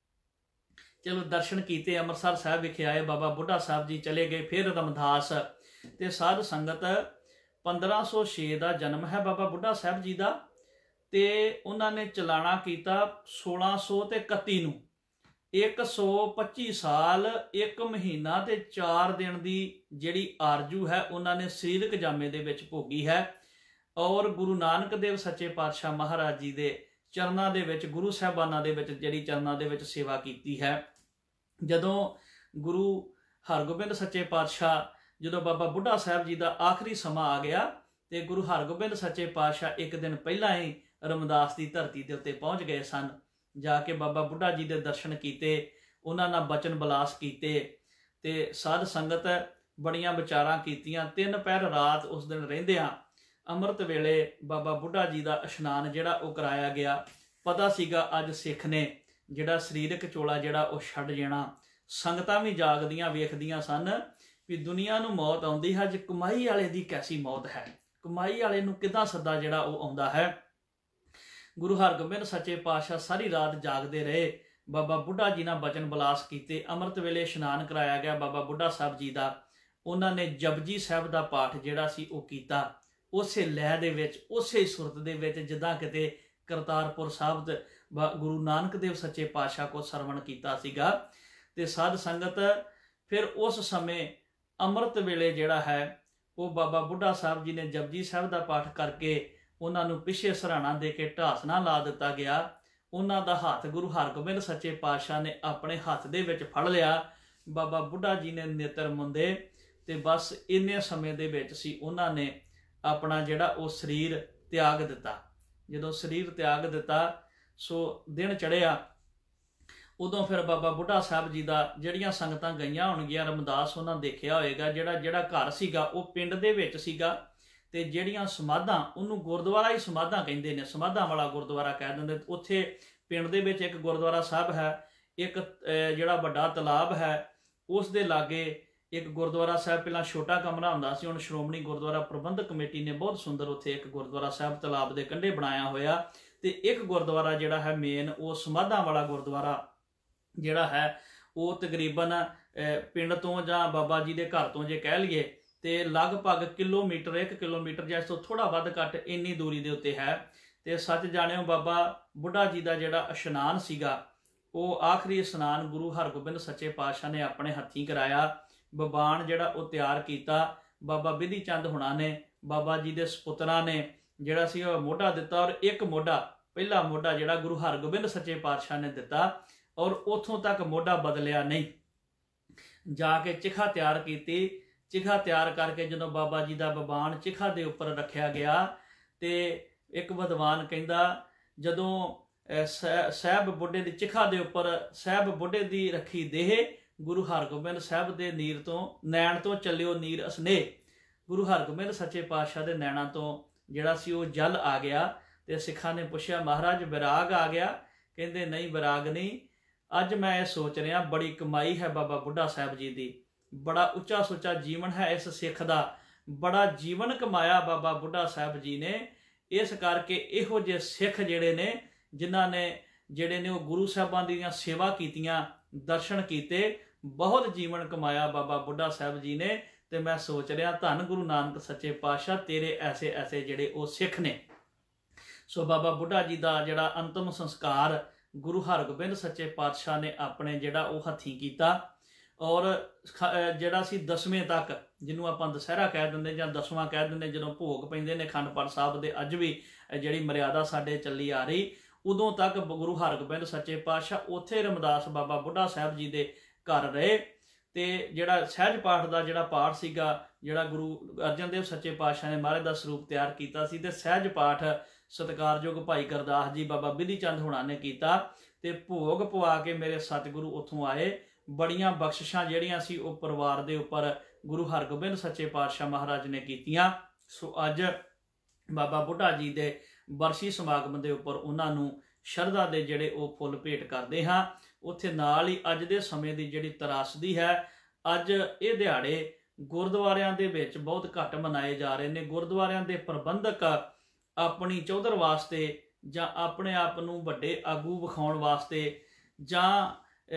ਚਲੋ ਦਰਸ਼ਨ ਕੀਤੇ, ਅੰਮ੍ਰਿਤਸਰ ਸਾਹਿਬ ਵਿਖੇ ਆਏ, ਬਾਬਾ ਬੁੱਢਾ ਸਾਹਿਬ ਜੀ ਚਲੇ ਗਏ। ਫਿਰ ਰਮਦਾਸ ਤੇ ਸਾਧ ਸੰਗਤ ਪੰਦਰਾਂ ਸੌ ਛੇ ਦਾ ਜਨਮ ਹੈ ਬਾਬਾ ਬੁੱਢਾ ਸਾਹਿਬ ਜੀ ਦਾ, ਤੇ ਉਹਨਾਂ ਨੇ ਚਲਾਣਾ ਕੀਤਾ ਸੋਲਾਂ ਸੌ ਤੇ ਇਕੱਤੀ ਨੂੰ। ਇੱਕ ਸੌ ਪੱਚੀ ਸਾਲ ਇੱਕ ਮਹੀਨਾ ਤੇ ਚਾਰ ਦਿਨ ਦੀ ਜਿਹੜੀ ਆਰਜੂ ਹੈ ਉਹਨਾਂ ਨੇ ਸਰੀਰਕ ਜਾਮੇ ਦੇ ਵਿੱਚ ਭੋਗੀ ਹੈ। ਔਰ ਗੁਰੂ ਨਾਨਕ ਦੇਵ ਸੱਚੇ ਪਾਤਸ਼ਾਹ ਮਹਾਰਾਜ ਜੀ ਦੇ ਚਰਨਾਂ ਦੇ ਵਿੱਚ, ਗੁਰੂ ਸਾਹਿਬਾਨਾਂ ਦੇ ਵਿੱਚ ਜਿਹੜੀ ਚਰਨਾਂ ਦੇ ਵਿੱਚ ਸੇਵਾ ਕੀਤੀ ਹੈ। ਜਦੋਂ ਗੁਰੂ ਹਰਗੋਬਿੰਦ ਸੱਚੇ ਪਾਤਸ਼ਾਹ, ਜਦੋਂ ਬਾਬਾ ਬੁੱਢਾ ਸਾਹਿਬ ਜੀ ਦਾ ਆਖਰੀ ਸਮਾਂ ਆ ਗਿਆ ਤੇ ਗੁਰੂ ਹਰਗੋਬਿੰਦ ਸੱਚੇ ਪਾਤਸ਼ਾਹ ਇੱਕ ਦਿਨ ਪਹਿਲਾਂ ਹੀ ਰਮਦਾਸ ਦੀ ਧਰਤੀ ਦੇ ਉੱਤੇ ਪਹੁੰਚ ਗਏ ਸਨ। ਜਾ ਕੇ ਬਾਬਾ ਬੁੱਢਾ ਜੀ ਦੇ ਦਰਸ਼ਨ ਕੀਤੇ, ਉਹਨਾਂ ਨਾਲ ਬਚਨ ਬਲਾਸ ਕੀਤੇ ਤੇ ਸਾਧ ਸੰਗਤ ਬੜੀਆਂ ਵਿਚਾਰਾਂ ਕੀਤੀਆਂ। ਤਿੰਨ ਪਹਿਰ ਰਾਤ ਉਸ ਦਿਨ ਰਹਿੰਦਿਆਂ ਅੰਮ੍ਰਿਤ ਵੇਲੇ ਬਾਬਾ ਬੁੱਢਾ ਜੀ ਦਾ ਇਸ਼ਨਾਨ ਜਿਹੜਾ ਉਹ ਕਰਾਇਆ ਗਿਆ। ਪਤਾ ਸੀਗਾ ਅੱਜ ਸਿੱਖ ਨੇ ਜਿਹੜਾ ਸਰੀਰਕ ਚੋਲਾ ਜਿਹੜਾ ਉਹ ਛੱਡ ਜਾਣਾ। ਸੰਗਤਾਂ ਵੀ ਜਾਗਦੀਆਂ ਵੇਖਦੀਆਂ ਸਨ ਵੀ ਦੁਨੀਆ ਨੂੰ ਮੌਤ ਆਉਂਦੀ ਹੈ, ਅੱਜ ਕਮਾਈ ਵਾਲੇ ਦੀ ਕੈਸੀ ਮੌਤ ਹੈ, ਕਮਾਈ ਵਾਲੇ ਨੂੰ ਕਿੱਦਾਂ ਸੱਦਾ ਜਿਹੜਾ ਉਹ ਆਉਂਦਾ ਹੈ। ਗੁਰੂ ਹਰਗੋਬਿੰਦ ਸੱਚੇ ਪਾਤਸ਼ਾਹ ਸਾਰੀ ਰਾਤ ਜਾਗਦੇ ਰਹੇ, ਬਾਬਾ ਬੁੱਢਾ ਜੀ ਨਾਲ ਬਚਨ ਬਲਾਸ ਕੀਤੇ। ਅੰਮ੍ਰਿਤ ਵੇਲੇ ਇਸ਼ਨਾਨ ਕਰਾਇਆ ਗਿਆ ਬਾਬਾ ਬੁੱਢਾ ਸਾਹਿਬ ਜੀ ਦਾ। ਉਹਨਾਂ ਨੇ ਜਪਜੀ ਸਾਹਿਬ ਦਾ ਪਾਠ ਜਿਹੜਾ ਸੀ ਉਹ ਕੀਤਾ, ਉਸੇ ਲਹਿ ਦੇ ਵਿੱਚ, ਉਸੇ ਸੁਰਤ ਦੇ ਵਿੱਚ ਜਿੱਦਾਂ ਕਿਤੇ ਕਰਤਾਰਪੁਰ ਸਾਹਿਬ ਦੇ ਗੁਰੂ ਨਾਨਕ ਦੇਵ ਸੱਚੇ ਪਾਤਸ਼ਾਹ ਕੋ ਸਰਵਣ ਕੀਤਾ ਸੀਗਾ। ਤੇ ਸਾਧ ਸੰਗਤ ਫਿਰ ਉਸ ਸਮੇਂ ਅੰਮ੍ਰਿਤ ਵੇਲੇ ਜਿਹੜਾ ਹੈ ਉਹ ਬਾਬਾ ਬੁੱਢਾ ਸਾਹਿਬ ਜੀ ਨੇ ਜਪਜੀ ਸਾਹਿਬ ਦਾ ਪਾਠ ਕਰਕੇ ਉਹਨਾਂ ਨੂੰ ਪਿੱਛੇ ਸਰਾਣਾ ਦੇ ਕੇ ਢਾਸਣਾ ਲਾ ਦਿੱਤਾ ਗਿਆ। ਉਹਨਾਂ ਦਾ ਹੱਥ ਗੁਰੂ ਹਰਗੋਬਿੰਦ ਸੱਚੇ ਪਾਤਸ਼ਾਹ ਨੇ ਆਪਣੇ ਹੱਥ ਦੇ ਵਿੱਚ ਫੜ ਲਿਆ। ਬਾਬਾ ਬੁੱਢਾ ਜੀ ਨੇ ਨੇਤਰ ਮੁੰਦੇ ਤੇ ਬਸ ਇੰਨੇ ਸਮੇਂ ਦੇ ਵਿੱਚ ਸੀ ਉਹਨਾਂ ਨੇ ਆਪਣਾ ਜਿਹੜਾ ਉਹ ਸਰੀਰ ਤਿਆਗ ਦਿੱਤਾ। ਜਦੋਂ ਸਰੀਰ ਤਿਆਗ ਦਿੱਤਾ ਸੋ ਦਿਨ ਚੜ੍ਹਿਆ, ਉਦੋਂ ਫਿਰ ਬਾਬਾ ਬੁੱਢਾ ਸਾਹਿਬ ਜੀ ਦਾ ਜਿਹੜੀਆਂ ਸੰਗਤਾਂ ਗਈਆਂ ਹੋਣਗੀਆਂ ਰਮਦਾਸ, ਉਹਨਾਂ ਦੇਖਿਆ ਹੋਏਗਾ ਜਿਹੜਾ ਜਿਹੜਾ ਘਰ ਸੀਗਾ ਉਹ ਪਿੰਡ ਦੇ ਵਿੱਚ ਸੀਗਾ ਤੇ ਜਿਹੜੀਆਂ ਸਮਾਧਾਂ, ਉਹਨੂੰ ਗੁਰਦੁਆਰਾ ਹੀ ਸਮਾਧਾਂ ਕਹਿੰਦੇ ਨੇ, ਸਮਾਧਾਂ ਵਾਲਾ ਗੁਰਦੁਆਰਾ ਕਹਿ ਦਿੰਦੇ। ਉੱਥੇ ਪਿੰਡ ਦੇ ਵਿੱਚ ਇੱਕ ਗੁਰਦੁਆਰਾ ਸਾਹਿਬ ਹੈ, ਇੱਕ ਜਿਹੜਾ ਵੱਡਾ ਤਲਾਬ ਹੈ ਉਸ ਦੇ ਲਾਗੇ ਇੱਕ ਗੁਰਦੁਆਰਾ ਸਾਹਿਬ, ਪਹਿਲਾਂ ਛੋਟਾ ਕਮਰਾ ਹੁੰਦਾ ਸੀ, ਹੁਣ ਸ਼੍ਰੋਮਣੀ ਗੁਰਦੁਆਰਾ ਪ੍ਰਬੰਧਕ ਕਮੇਟੀ ਨੇ ਬਹੁਤ ਸੁੰਦਰ ਉੱਥੇ ਇੱਕ ਗੁਰਦੁਆਰਾ ਸਾਹਿਬ ਤਲਾਬ ਦੇ ਕੰਢੇ ਬਣਾਇਆ ਹੋਇਆ। ਤੇ ਇੱਕ ਗੁਰਦੁਆਰਾ ਜਿਹੜਾ ਹੈ ਮੇਨ ਉਹ ਸਮਾਧਾਂ ਵਾਲਾ ਗੁਰਦੁਆਰਾ ਜਿਹੜਾ ਹੈ ਉਹ ਤਕਰੀਬਨ ਪਿੰਡ ਤੋਂ ਜਾਂ ਬਾਬਾ ਜੀ ਦੇ ਘਰ ਤੋਂ ਜੇ ਕਹਿ ਲਈਏ ਤੇ ਲਗਭਗ ਕਿਲੋਮੀਟਰ, ਇੱਕ ਕਿਲੋਮੀਟਰ ਜਾਂ ਇਸ ਤੋਂ ਥੋੜਾ ਵੱਧ ਘੱਟ ਇੰਨੀ ਦੂਰੀ ਦੇ ਉੱਤੇ ਹੈ। ਤੇ ਸੱਚ ਜਾਣਿਓ ਬਾਬਾ ਬੁੱਢਾ ਜੀ ਦਾ ਜਿਹੜਾ ਇਸ਼ਨਾਨ ਸੀਗਾ ਉਹ ਆਖਰੀ ਇਸ਼ਨਾਨ ਗੁਰੂ ਹਰਗੋਬਿੰਦ ਸੱਚੇ ਪਾਤਸ਼ਾਹ ਨੇ ਆਪਣੇ ਹੱਥੀਂ ਕਰਾਇਆ। ਬਬਾਨ ਜਿਹੜਾ ਉਹ ਤਿਆਰ ਕੀਤਾ ਬਾਬਾ ਬਿਧੀ ਚੰਦ ਹੁਣਾਂ ਨੇ, ਬਾਬਾ ਜੀ ਦੇ ਸਪੁੱਤਰਾਂ ਨੇ ਜਿਹੜਾ ਸੀ ਉਹ ਮੋਢਾ ਦਿੱਤਾ। ਔਰ ਇੱਕ ਮੋਢਾ, ਪਹਿਲਾ ਮੋਢਾ ਜਿਹੜਾ ਗੁਰੂ ਹਰਗੋਬਿੰਦ ਸੱਚੇ ਪਾਤਸ਼ਾਹ ਨੇ ਦਿੱਤਾ ਔਰ ਉੱਥੋਂ ਤੱਕ ਮੋਢਾ ਬਦਲਿਆ ਨਹੀਂ। ਜਾ ਕੇ ਚਿਖਾ ਤਿਆਰ ਕੀਤੀ, ਚਿਖਾ ਤਿਆਰ ਕਰਕੇ ਜਦੋਂ ਬਾਬਾ ਜੀ ਦਾ ਬਬਾਨ ਚਿਖਾ ਦੇ ਉੱਪਰ ਰੱਖਿਆ ਗਿਆ ਤੇ ਇੱਕ ਵਿਦਵਾਨ ਕਹਿੰਦਾ ਜਦੋਂ ਸਾਹਿਬ ਬੁੱਢੇ ਦੀ ਚਿਖਾ ਦੇ ਉੱਪਰ ਸਾਹਿਬ ਬੁੱਢੇ ਦੀ ਰੱਖੀ ਦੇਹ, ਗੁਰੂ ਹਰਗੋਬਿੰਦ ਸਾਹਿਬ ਦੇ ਨੀਰ ਤੋਂ ਨੈਣ ਤੋਂ ਚੱਲਿਓ ਨੀਰ ਅਸਨੇਹ। ਗੁਰੂ ਹਰਗੋਬਿੰਦ ਸੱਚੇ ਪਾਤਸ਼ਾਹ ਦੇ ਨੈਣਾਂ ਤੋਂ ਜਿਹੜਾ ਸੀ ਉਹ ਜਲ ਆ ਗਿਆ। ਤੇ ਸਿੱਖਾਂ ਨੇ ਪੁੱਛਿਆ, ਮਹਾਰਾਜ ਵਿਰਾਗ ਆ ਗਿਆ? ਕਹਿੰਦੇ ਨਹੀਂ, ਵਿਰਾਗ ਨਹੀਂ। ਅੱਜ ਮੈਂ ਇਹ ਸੋਚ ਰਿਹਾ, ਬੜੀ ਕਮਾਈ ਹੈ ਬਾਬਾ ਬੁੱਢਾ ਸਾਹਿਬ ਜੀ ਦੀ, ਬੜਾ ਉੱਚਾ ਸੁੱਚਾ ਜੀਵਨ ਹੈ ਇਸ ਸਿੱਖ ਦਾ, ਬੜਾ ਜੀਵਨ ਕਮਾਇਆ ਬਾਬਾ ਬੁੱਢਾ ਸਾਹਿਬ ਜੀ ਨੇ। ਇਸ ਕਰਕੇ ਇਹੋ ਜਿਹੇ ਸਿੱਖ ਜਿਹੜੇ ਨੇ, ਜਿਨ੍ਹਾਂ ਨੇ ਜਿਹੜੇ ਨੇ ਉਹ ਗੁਰੂ ਸਾਹਿਬਾਂ ਦੀਆਂ ਸੇਵਾ ਕੀਤੀਆਂ, ਦਰਸ਼ਨ ਕੀਤੇ, ਬਹੁਤ ਜੀਵਨ ਕਮਾਇਆ ਬਾਬਾ ਬੁੱਢਾ ਸਾਹਿਬ ਜੀ ਨੇ। ਤੇ ਮੈਂ ਸੋਚ ਰਿਹਾ, ਧੰਨ ਗੁਰੂ ਨਾਨਕ ਸੱਚੇ ਪਾਤਸ਼ਾਹ, ਤੇਰੇ ਐਸੇ ਐਸੇ ਜਿਹੜੇ ਉਹ ਸਿੱਖ ਨੇ। ਸੋ ਬਾਬਾ ਬੁੱਢਾ ਜੀ ਦਾ ਜਿਹੜਾ ਅੰਤਮ ਸੰਸਕਾਰ ਗੁਰੂ ਹਰਗੋਬਿੰਦ ਸੱਚੇ ਪਾਤਸ਼ਾਹ ਨੇ ਆਪਣੇ ਜਿਹੜਾ ਉਹ ਹੱਥੀਂ ਕੀਤਾ। ਔਰ ਜਿਹੜਾ ਸੀ ਦਸਵੇਂ ਤੱਕ, ਜਿਹਨੂੰ ਆਪਾਂ ਦੁਸਹਿਰਾ ਕਹਿ ਦਿੰਦੇ ਜਾਂ ਦਸਵਾਂ ਕਹਿ ਦਿੰਦੇ, ਜਦੋਂ ਭੋਗ ਪੈਂਦੇ ਨੇ ਅਖੰਡ ਪਾਠ ਸਾਹਿਬ ਦੇ, ਅੱਜ ਵੀ ਜਿਹੜੀ ਮਰਿਆਦਾ ਸਾਡੇ ਚੱਲੀ ਆ ਰਹੀ, ਉਦੋਂ ਤੱਕ ਗੁਰੂ ਹਰਗੋਬਿੰਦ ਸੱਚੇ ਪਾਤਸ਼ਾਹ ਉੱਥੇ ਰਮਦਾਸ ਬਾਬਾ ਬੁੱਢਾ ਸਾਹਿਬ ਜੀ ਦੇ ਘਰ ਰਹੇ। ਤੇ ਜਿਹੜਾ ਸਹਿਜ ਪਾਠ ਦਾ ਜਿਹੜਾ ਪਾਠ ਸੀਗਾ, ਜਿਹੜਾ ਗੁਰੂ ਅਰਜਨ ਦੇਵ ਸੱਚੇ ਪਾਤਸ਼ਾਹ ਨੇ ਮਹਾਰਾਜ ਦਾ ਸਰੂਪ ਤਿਆਰ ਕੀਤਾ ਸੀ, ਤੇ ਸਹਿਜ ਪਾਠ ਸਤਿਕਾਰਯੋਗ ਭਾਈ ਗੁਰਦਾਸ ਜੀ ਬਾਬਾ ਬਿਧੀ ਚੰਦ ਹੋਣਾ ਨੇ ਕੀਤਾ। ਤੇ ਭੋਗ ਪਵਾ ਕੇ ਮੇਰੇ ਸਤਿਗੁਰੂ ਉੱਥੋਂ ਆਏ। ਬੜੀਆਂ ਬਖਸ਼ਿਸ਼ਾਂ ਜਿਹੜੀਆਂ ਸੀ ਉਹ ਪਰਿਵਾਰ ਦੇ ਉੱਪਰ ਗੁਰੂ ਹਰਗੋਬਿੰਦ ਸੱਚੇ ਪਾਤਸ਼ਾਹ ਮਹਾਰਾਜ ਨੇ ਕੀਤੀਆਂ। ਸੋ ਅੱਜ ਬਾਬਾ ਬੁੱਢਾ ਜੀ ਦੇ ਬਰਸੀ ਸਮਾਗਮ ਦੇ ਉੱਪਰ ਉਹਨਾਂ ਨੂੰ ਸ਼ਰਧਾ ਦੇ ਜਿਹੜੇ ਉਹ ਫੁੱਲ ਭੇਟ ਕਰਦੇ ਹਾਂ। ਉੱਥੇ ਨਾਲ ਹੀ ਅੱਜ ਦੇ ਸਮੇਂ ਦੀ ਜਿਹੜੀ ਤਰਾਸਦੀ ਹੈ, ਅੱਜ ਇਹ ਦਿਹਾੜੇ ਗੁਰਦੁਆਰਿਆਂ ਦੇ ਵਿੱਚ ਬਹੁਤ ਘੱਟ ਮਨਾਏ ਜਾ ਰਹੇ ਨੇ। ਗੁਰਦੁਆਰਿਆਂ ਦੇ ਪ੍ਰਬੰਧਕ ਆਪਣੀ ਚੌਧਰ ਵਾਸਤੇ ਜਾਂ ਆਪਣੇ ਆਪ ਨੂੰ ਵੱਡੇ ਆਗੂ ਵਿਖਾਉਣ ਵਾਸਤੇ ਜਾਂ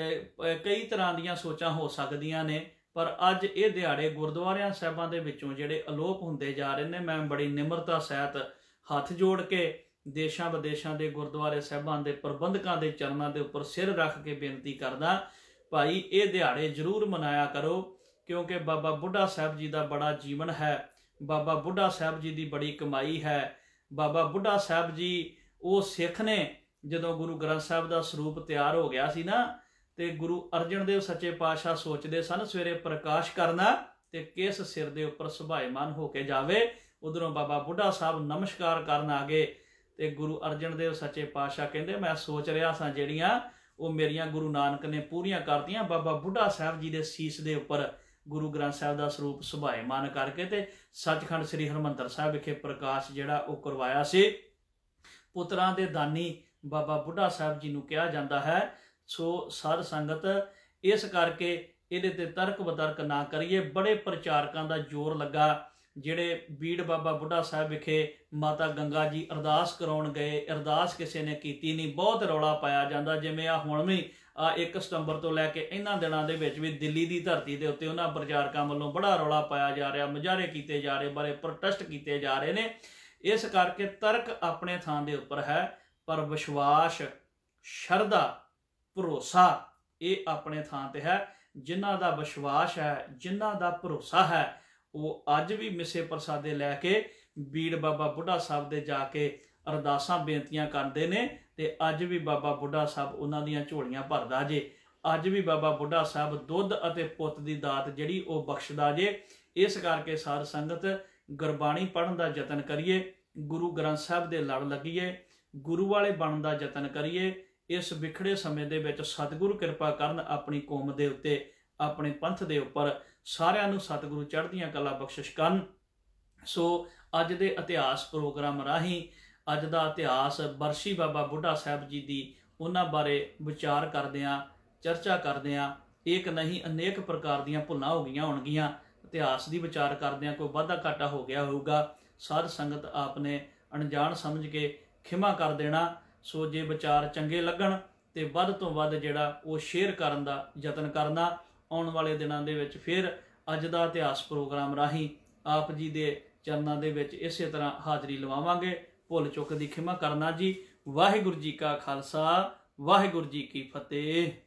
ਕਈ ਤਰ੍ਹਾਂ ਦੀਆਂ ਸੋਚਾਂ ਹੋ ਸਕਦੀਆਂ ਨੇ, ਪਰ ਅੱਜ ਇਹ ਦਿਹਾੜੇ ਗੁਰਦੁਆਰਿਆਂ ਸਾਹਿਬਾਂ ਦੇ ਵਿੱਚੋਂ ਜਿਹੜੇ ਅਲੋਪ ਹੁੰਦੇ ਜਾ ਰਹੇ ਨੇ। ਮੈਂ ਬੜੀ ਨਿਮਰਤਾ ਸਹਿਤ ਹੱਥ ਜੋੜ ਕੇ ਦੇਸ਼ਾਂ ਵਿਦੇਸ਼ਾਂ ਦੇ ਗੁਰਦੁਆਰੇ ਸਾਹਿਬਾਂ ਦੇ ਪ੍ਰਬੰਧਕਾਂ ਦੇ ਚਰਨਾਂ ਦੇ ਉੱਪਰ ਸਿਰ ਰੱਖ ਕੇ ਬੇਨਤੀ ਕਰਦਾ, ਭਾਈ ਇਹ ਦਿਹਾੜੇ ਜ਼ਰੂਰ ਮਨਾਇਆ ਕਰੋ, ਕਿਉਂਕਿ ਬਾਬਾ ਬੁੱਢਾ ਸਾਹਿਬ ਜੀ ਦਾ ਬੜਾ ਜੀਵਨ ਹੈ, ਬਾਬਾ ਬੁੱਢਾ ਸਾਹਿਬ ਜੀ ਦੀ ਬੜੀ ਕਮਾਈ ਹੈ। ਬਾਬਾ ਬੁੱਢਾ ਸਾਹਿਬ ਜੀ ਉਹ ਸਿੱਖ ਨੇ, ਜਦੋਂ ਗੁਰੂ ਗ੍ਰੰਥ ਸਾਹਿਬ ਦਾ ਸਰੂਪ ਤਿਆਰ ਹੋ ਗਿਆ ਸੀ ਨਾ, ਤੇ ਗੁਰੂ ਅਰਜਨ ਦੇਵ ਸੱਚੇ ਪਾਤਸ਼ਾਹ ਸੋਚਦੇ ਸਨ ਸਵੇਰੇ ਪ੍ਰਕਾਸ਼ ਕਰਨਾ ਤੇ ਕਿਸ ਸਿਰ ਦੇ ਉੱਪਰ ਸੁਭਾਇਮਾਨ ਹੋ ਕੇ ਜਾਵੇ। ਉਧਰੋਂ ਬਾਬਾ ਬੁੱਢਾ ਸਾਹਿਬ ਨਮਸਕਾਰ ਕਰਨ ਆ ਗਏ ਤੇ ਗੁਰੂ ਅਰਜਨ ਦੇਵ ਸੱਚੇ ਪਾਤਸ਼ਾਹ ਕਹਿੰਦੇ, ਮੈਂ ਸੋਚ ਰਿਹਾ ਸਾਂ ਜਿਹੜੀਆਂ ਉਹ ਮੇਰੀਆਂ ਗੁਰੂ ਨਾਨਕ ਨੇ ਪੂਰੀਆਂ ਕਰਤੀਆਂ। ਬਾਬਾ ਬੁੱਢਾ ਸਾਹਿਬ ਜੀ ਦੇ ਸੀਸ ਦੇ ਉੱਪਰ ਗੁਰੂ ਗ੍ਰੰਥ ਸਾਹਿਬ ਦਾ ਸਰੂਪ ਸੁਭਾਇਮਾਨ ਕਰਕੇ ਤੇ ਸੱਚਖੰਡ ਸ੍ਰੀ ਹਰਿਮੰਦਰ ਸਾਹਿਬ ਵਿਖੇ ਪ੍ਰਕਾਸ਼ ਜਿਹੜਾ ਉਹ ਕਰਵਾਇਆ ਸੀ। ਪੁੱਤਰਾਂ ਦੇ ਦਾਨੀ ਬਾਬਾ ਬੁੱਢਾ ਸਾਹਿਬ ਜੀ ਨੂੰ ਕਿਹਾ ਜਾਂਦਾ ਹੈ। ਸੋ ਸਾਧ ਸੰਗਤ, ਇਸ ਕਰਕੇ ਇਹਦੇ ਤੇ ਤਰਕ ਬਤਰਕ ਨਾ ਕਰੀਏ। ਬੜੇ ਪ੍ਰਚਾਰਕਾਂ ਦਾ ਜ਼ੋਰ ਲੱਗਾ, ਜਿਹੜੇ ਬੀੜ ਬਾਬਾ ਬੁੱਢਾ ਸਾਹਿਬ ਵਿਖੇ ਮਾਤਾ ਗੰਗਾ ਜੀ ਅਰਦਾਸ ਕਰਾਉਣ ਗਏ, ਅਰਦਾਸ ਕਿਸੇ ਨੇ ਕੀਤੀ ਨਹੀਂ, ਬਹੁਤ ਰੌਲਾ ਪਾਇਆ ਜਾਂਦਾ। ਜਿਵੇਂ ਆ ਹੁਣ ਵੀ ਆ ਇੱਕ ਸਤੰਬਰ ਤੋਂ ਲੈ ਕੇ ਇਹਨਾਂ ਦਿਨਾਂ ਦੇ ਵਿੱਚ ਵੀ ਦਿੱਲੀ ਦੀ ਧਰਤੀ ਦੇ ਉੱਤੇ ਉਹਨਾਂ ਪ੍ਰਚਾਰਕਾਂ ਵੱਲੋਂ ਬੜਾ ਰੌਲਾ ਪਾਇਆ ਜਾ ਰਿਹਾ, ਮੁਜ਼ਾਹਰੇ ਕੀਤੇ ਜਾ ਰਹੇ, ਬੜੇ ਪ੍ਰੋਟੈਸਟ ਕੀਤੇ ਜਾ ਰਹੇ ਨੇ। ਇਸ ਕਰਕੇ ਤਰਕ ਆਪਣੇ ਥਾਂ ਦੇ ਉੱਪਰ ਹੈ, ਪਰ ਵਿਸ਼ਵਾਸ, ਸ਼ਰਧਾ, ਭਰੋਸਾ ਇਹ ਆਪਣੇ ਥਾਂ ਤੇ ਹੈ। ਜਿਨ੍ਹਾਂ ਦਾ ਵਿਸ਼ਵਾਸ ਹੈ, ਜਿਨ੍ਹਾਂ ਦਾ ਭਰੋਸਾ ਹੈ, ਉਹ ਅੱਜ ਵੀ ਮਿੱਸੇ ਪ੍ਰਸਾਦੇ ਲੈ ਕੇ ਬੀੜ ਬਾਬਾ ਬੁੱਢਾ ਸਾਹਿਬ ਦੇ ਜਾ ਕੇ ਅਰਦਾਸਾਂ ਬੇਨਤੀਆਂ ਕਰਦੇ ਨੇ, ਤੇ ਅੱਜ ਵੀ ਬਾਬਾ ਬੁੱਢਾ ਸਾਹਿਬ ਉਹਨਾਂ ਦੀਆਂ ਝੋਲੀਆਂ ਭਰਦਾ ਜੇ। ਅੱਜ ਵੀ ਬਾਬਾ ਬੁੱਢਾ ਸਾਹਿਬ ਦੁੱਧ ਅਤੇ ਪੁੱਤ ਦੀ ਦਾਤ ਜਿਹੜੀ ਉਹ ਬਖਸ਼ਦਾ ਜੇ। ਇਸ ਕਰਕੇ ਸਾਧ ਸੰਗਤ, ਗੁਰਬਾਣੀ ਪੜ੍ਹਨ ਦਾ ਯਤਨ ਕਰੀਏ, ਗੁਰੂ ਗ੍ਰੰਥ ਸਾਹਿਬ ਦੇ ਲੜ ਲੱਗੀਏ, ਗੁਰੂ ਵਾਲੇ ਬਣਨ ਦਾ ਯਤਨ ਕਰੀਏ। ਇਸ ਵਿਖੜੇ ਸਮੇਂ ਦੇ ਵਿੱਚ ਸਤਿਗੁਰੂ ਕਿਰਪਾ ਕਰਨ ਆਪਣੀ ਕੌਮ ਦੇ ਉੱਤੇ, ਆਪਣੇ ਪੰਥ ਦੇ ਉੱਪਰ। ਸਾਰਿਆਂ ਨੂੰ ਸਤਿਗੁਰੂ ਚੜ੍ਹਦੀਆਂ ਕਲਾ ਬਖਸ਼ਿਸ਼ ਕਰਨ। ਸੋ ਅੱਜ ਦੇ ਇਤਿਹਾਸ ਪ੍ਰੋਗਰਾਮ ਰਾਹੀਂ ਅੱਜ ਦਾ ਇਤਿਹਾਸ ਬਰਸੀ ਬਾਬਾ ਬੁੱਢਾ ਸਾਹਿਬ ਜੀ ਦੀ, ਉਹਨਾਂ ਬਾਰੇ ਵਿਚਾਰ ਕਰਦਿਆਂ, ਚਰਚਾ ਕਰਦਿਆਂ, ਇੱਕ ਨਹੀਂ ਅਨੇਕ ਪ੍ਰਕਾਰ ਦੀਆਂ ਭੁੱਲਾਂ ਹੋ ਗਈਆਂ ਹੋਣਗੀਆਂ। ਇਤਿਹਾਸ ਦੀ ਵਿਚਾਰ ਕਰਦਿਆਂ ਕੋਈ ਵਾਧਾ ਘਾਟਾ ਹੋ ਗਿਆ ਹੋਊਗਾ, ਸਾਧ ਸੰਗਤ ਆਪਨੇ ਅਣਜਾਣ ਸਮਝ ਕੇ ਖਿਮਾ ਕਰ ਦੇਣਾ। ਸੋ ਜੇ ਵਿਚਾਰ ਚੰਗੇ ਲੱਗਣ ਤੇ ਵੱਧ ਤੋਂ ਵੱਧ ਜਿਹੜਾ ਉਹ ਸ਼ੇਅਰ ਕਰਨ ਦਾ ਯਤਨ ਕਰਨਾ। ਆਉਣ ਵਾਲੇ ਦਿਨਾਂ ਦੇ ਵਿੱਚ ਫਿਰ ਅੱਜ ਦਾ ਇਤਿਹਾਸ ਪ੍ਰੋਗਰਾਮ ਰਾਹੀਂ ਆਪ ਜੀ ਦੇ ਚਰਨਾਂ ਦੇ ਵਿੱਚ ਇਸੇ ਤਰ੍ਹਾਂ ਹਾਜ਼ਰੀ ਲਵਾਵਾਂਗੇ। ਭੁੱਲ ਚੁੱਕ ਦੀ ਖਿਮਾ ਕਰਨਾ ਜੀ। ਵਾਹਿਗੁਰੂ ਜੀ ਕਾ ਖਾਲਸਾ, ਵਾਹਿਗੁਰੂ ਜੀ ਕੀ ਫਤਿਹ।